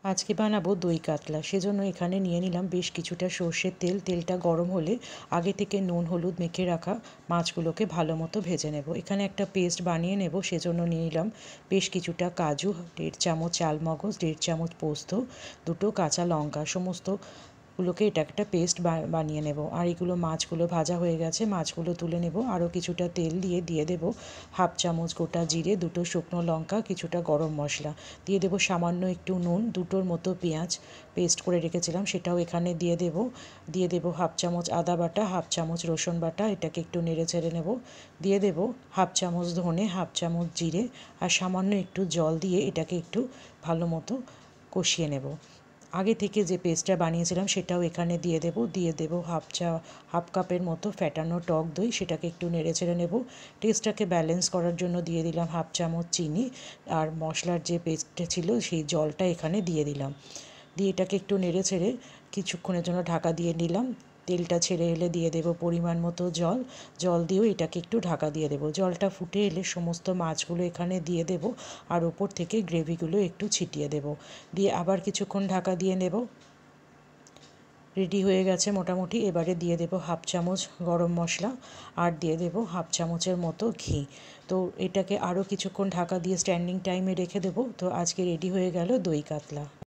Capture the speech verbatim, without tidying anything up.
আজকে বানাবো দই কাতলা, সেজন্য এখানে নিয়ে নিলাম বেশ কিছুটা সর্ষের তেল। তেলটা গরম হলে আগে থেকে নুন হলুদ মেখে রাখা মাছগুলোকে ভালো মতো ভেজে নেব। এখানে একটা পেস্ট বানিয়ে নেব, সেজন্য নিয়ে নিলাম বেশ কিছুটা কাজু, দেড় চামচ চালমগজ, দেড় চামচ পোস্ত, দুটো কাঁচা লঙ্কা, সমস্ত গুলোকে এটা একটা পেস্ট বানিয়ে নেব। আর এগুলো মাছগুলো ভাজা হয়ে গেছে, মাছগুলো তুলে নেব। আরও কিছুটা তেল দিয়ে দিয়ে দেব হাফ চামচ গোটা জিরে, দুটো শুকনো লঙ্কা, কিছুটা গরম মশলা, দিয়ে দেব সামান্য একটু নুন, দুটোর মতো পেঁয়াজ পেস্ট করে রেখেছিলাম সেটাও এখানে দিয়ে দেব। দিয়ে দেব হাফ চামচ আদা বাটা, হাফ চামচ রসুন বাটা, এটাকে একটু নেড়ে চেড়ে নেব। দিয়ে দেব হাফ চামচ ধনে, হাফ চামচ জিরে, আর সামান্য একটু জল দিয়ে এটাকে একটু ভালো মতো কষিয়ে নেব। আগে থেকে যে পেস্টটা বানিয়েছিলাম সেটাও এখানে দিয়ে দেব। দিয়ে দেব হাফ চা হাফ কাপের মতো ফ্যাটানো টক দই, সেটাকে একটু নেড়ে চেড়ে নেব। টেস্টটাকে ব্যালেন্স করার জন্য দিয়ে দিলাম হাফ চামচ চিনি, আর মশলার যে পেস্টটা ছিল সেই জলটা এখানে দিয়ে দিলাম। দিয়ে এটাকে একটু নেড়ে ছেড়ে কিছুক্ষণের জন্য ঢাকা দিয়ে নিলাম। তেলটা ছেড়ে এলে দিয়ে দেব পরিমাণ মতো জল। জল দিয়েও এটাকে একটু ঢাকা দিয়ে দেবো। জলটা ফুটে এলে সমস্ত মাছগুলো এখানে দিয়ে দেব, আর ওপর থেকে গ্রেভিগুলো একটু ছিটিয়ে দেব। দিয়ে আবার কিছুক্ষণ ঢাকা দিয়ে নেব। রেডি হয়ে গেছে মোটামুটি। এবারে দিয়ে দেব হাফ চামচ গরম মশলা, আর দিয়ে দেব হাফ চামচের মতো ঘি। তো এটাকে আরও কিছুক্ষণ ঢাকা দিয়ে স্ট্যান্ডিং টাইমে রেখে দেবো। তো আজকে রেডি হয়ে গেল দই কাতলা।